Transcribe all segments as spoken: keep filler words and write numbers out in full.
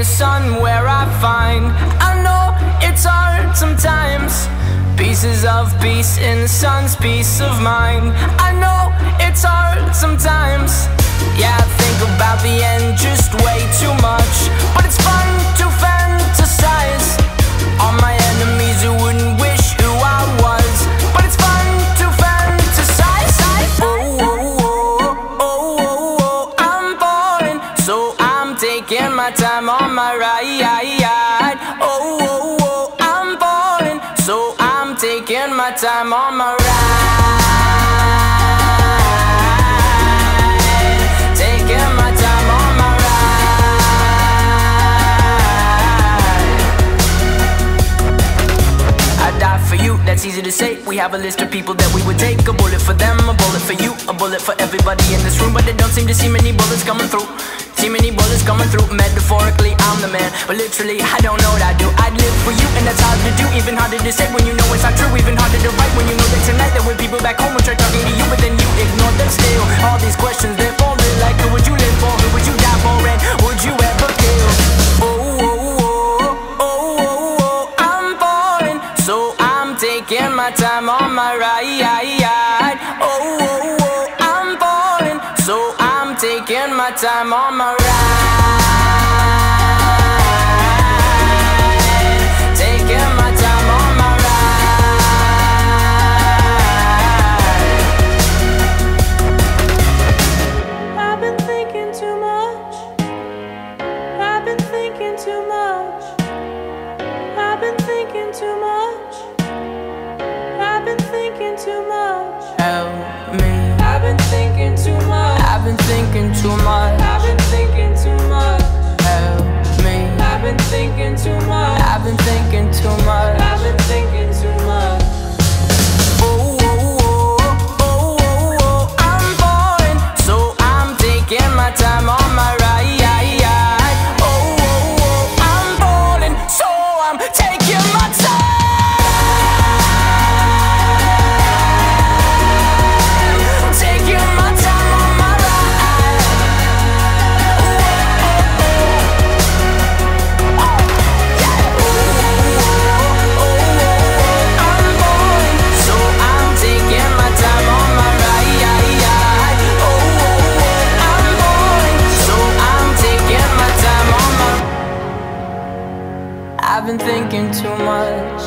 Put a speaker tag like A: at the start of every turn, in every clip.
A: sun where I find, I know it's hard sometimes, pieces of peace in the sun's peace of mind. I know it's hard sometimes, yeah, I think about the end just way too much, but it's fun to fantasize on my enemies who wouldn't wish who I was, but it's fun to fantasize. Oh, oh, oh, oh, oh, oh, I'm falling, so I'm taking my time on my ride. Oh, oh, oh, I'm falling, so I'm taking my time on my ride. Taking my time on my ride. I die for you, that's easy to say. We have a list of people that we would take. A bullet for them, a bullet for you, a bullet for everybody in this room. But they don't seem to see many bullets coming through. See many bullets coming through. Metaphorically, I'm the man, but literally, I don't know what I do. I'd live for you, and that's hard to do. Even harder to say when you know it's not true. Even harder to write when you know that tonight there were people back home who tried talking to you, but then you ignored them still. All these questions, they're falling like, who would you live for? Who would you die for? And would you ever kill? Oh, oh, oh, oh, oh, oh, I'm falling, so I'm taking my time on my ride. Oh, oh, oh, I'm falling, so I'm taking my time on my ride. Taking my time on my ride.
B: I've been thinking too much. I've been thinking too much. I've been thinking too much. I've been thinking too much.
A: Help me.
B: I've been thinking too much.
A: I've been thinking too much.
B: I've been thinking too much.
A: Help me.
B: I've been thinking too much.
A: I've been thinking too much.
B: I've been thinking too much.
A: Oh, oh, oh, oh, oh, oh, I'm falling, so I'm taking my time on my ride. Oh, oh, oh, I'm falling, so I'm taking my time. Taking my time on my ride. Oh, oh, oh, yeah. Oh, oh, oh, I'm falling, so I'm taking my time on my ride. Oh, oh, oh, I'm falling, so I'm taking my time on my. I've been thinking too much.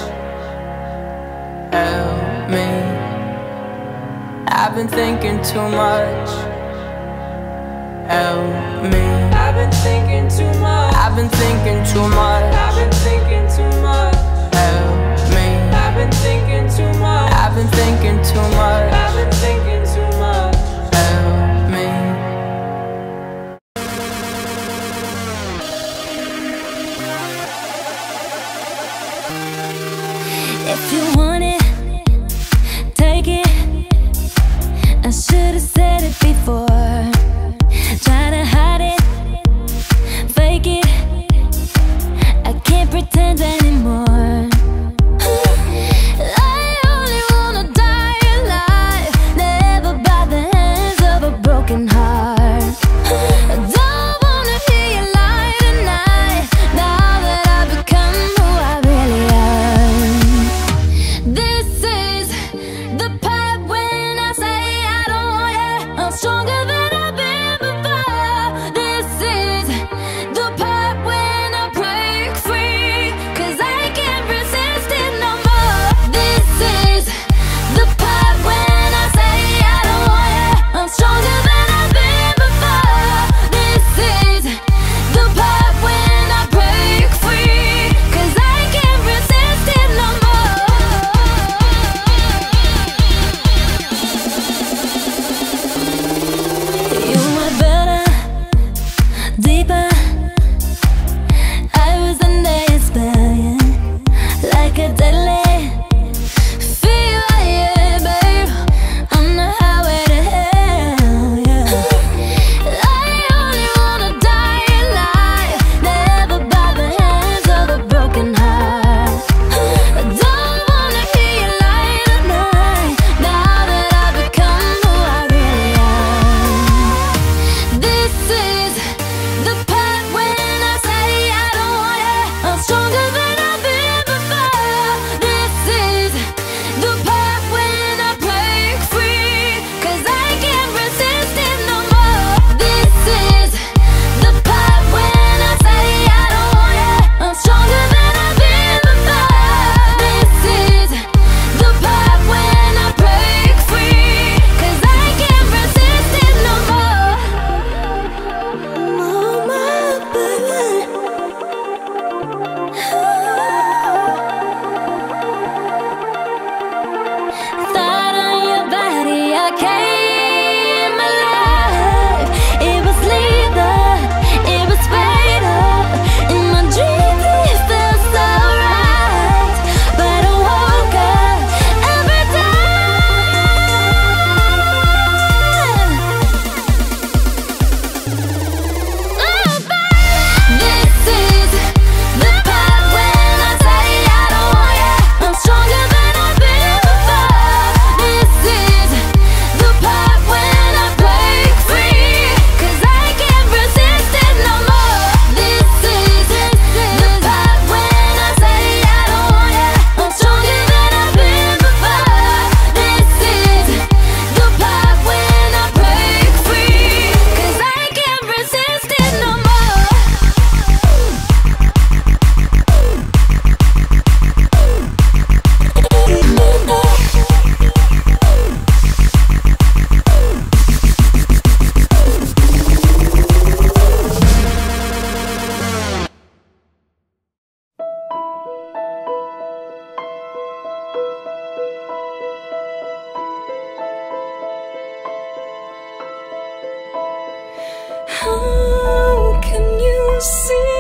A: Help me. I've been thinking too much. Help me.
B: I've been thinking too much.
A: I've been thinking too much.
B: I've been thinking too much.
A: Help me.
B: I've been thinking too much.
A: I've been thinking too much.
B: I've been thinking too much.
A: Help me.
C: If you want it, take it. I should have said it before. Try to hide it, fake it. I can't pretend anymore. I only wanna die alive, never How can you see?